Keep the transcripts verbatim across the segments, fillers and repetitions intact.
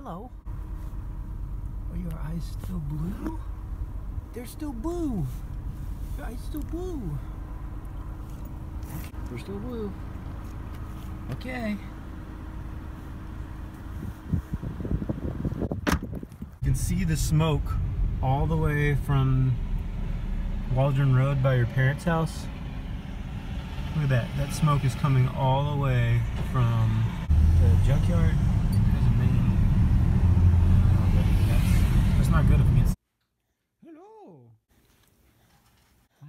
Hello. Are your eyes still blue? They're still blue. Your eyes still blue. They're still blue. Okay. You can see the smoke all the way from Waldron Road by your parents' house. Look at that. That smoke is coming all the way from the junkyard. There's a main. Oh, but that's, that's not good if it gets. Hello. Hi.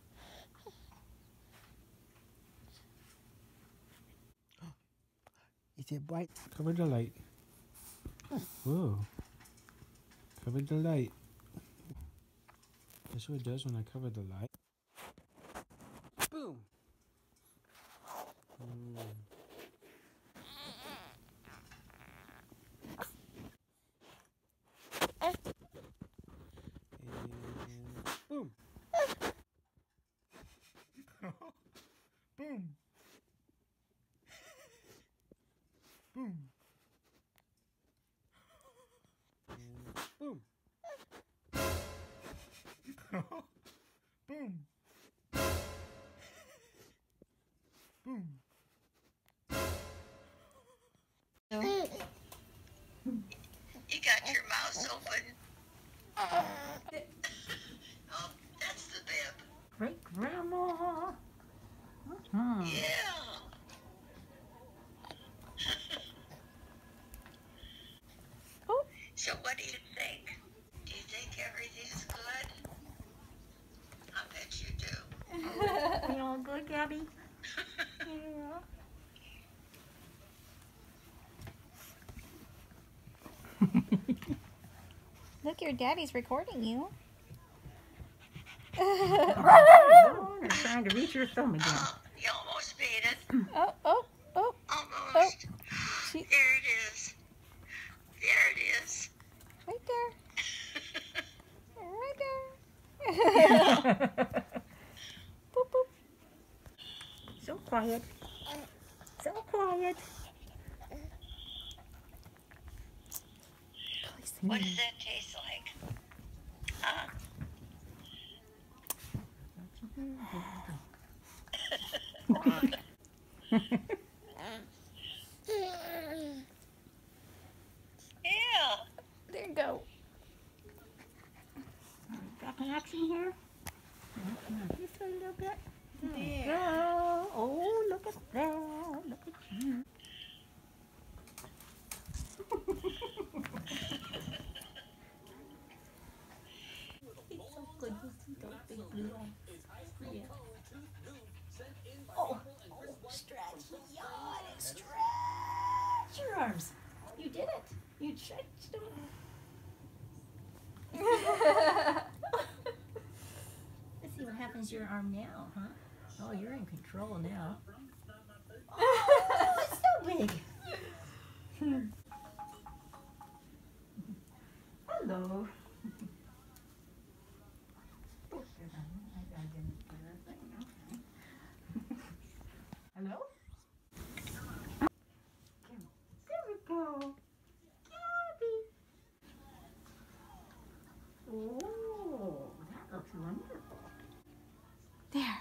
Is it bright? Cover the light. Whoa. Cover the light. That's what it does when I cover the light. Boom. Mm. And boom. Boom. Boom. And boom. Boom. Boom. You got your mouth open. Oh, that's the bib. Great grandma. Uh-huh. Yeah. Oh. So what do you think? Do you think everything's good? I bet you do. You all good, Gabby? Yeah. Look, your daddy's recording you. Oh, you're trying to reach your thumb again. Oh, you almost made it. Oh, oh, oh, Almost. oh. She, There it is. There it is. right there. Right there. Boop, boop. So quiet. So quiet. What does that taste like? Huh? Yeah. There you go. Got an action here? Just a little bit. There you go. Oh, look at that. Look at you. He's so good. He's got a big blue eye. Yeah. Oh, oh, stretch. Yawn and stretch your arms. You did it. You stretched them. Let's see what happens to your arm now, huh? Oh, you're in control now. Oh, it's so big. Hello. Hello? There we go. Gabby. Oh, that looks wonderful. There.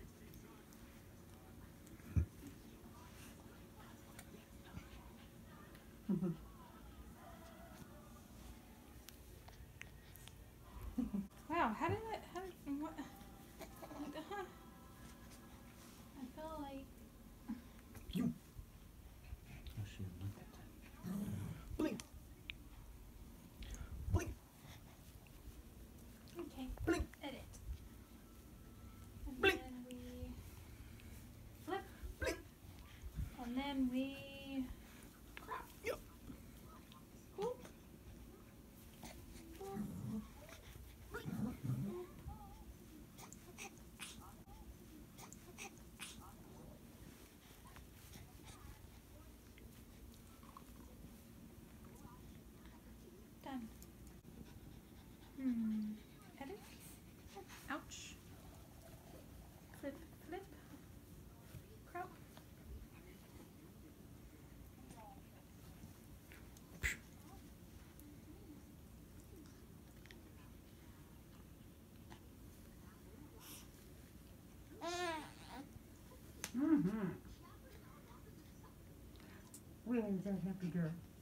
Wow, how did it, how did, what, huh? I feel like, You. Oh, shoot, look at that. Blink. Blink. okay, Blink. edit. And Blink. then we flip, Blink. and then we, Yep. whoop, done. Hmm, edit, ouch, flip, flip, crop, Where is that happy girl?